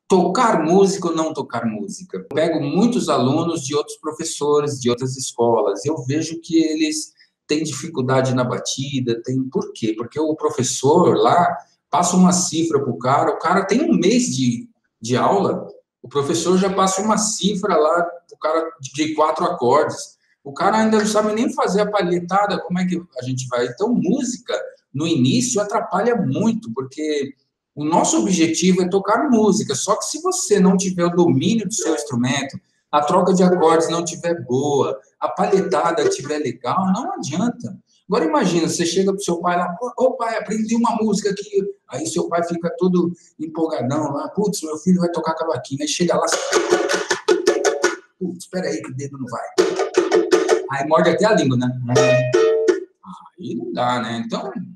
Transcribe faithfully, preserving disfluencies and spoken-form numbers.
Tocar música ou não tocar música? Eu pego muitos alunos de outros professores, de outras escolas, eu vejo que eles têm dificuldade na batida, tem... Por quê? Porque o professor lá passa uma cifra para o cara, o cara tem um mês de, de aula, o professor já passa uma cifra lá para o cara de quatro acordes, o cara ainda não sabe nem fazer a palhetada, como é que a gente vai? Então, música, no início, atrapalha muito, porque o nosso objetivo é tocar música, só que se você não tiver o domínio do seu instrumento, a troca de acordes não tiver boa, a palhetada estiver legal, não adianta. Agora imagina, você chega para o seu pai lá, ô pai, aprendi uma música aqui, aí seu pai fica todo empolgadão lá, putz, meu filho vai tocar cavaquinho, aí chega lá, putz, espera aí que o dedo não vai. Aí morde até a língua, né? Aí não dá, né? Então,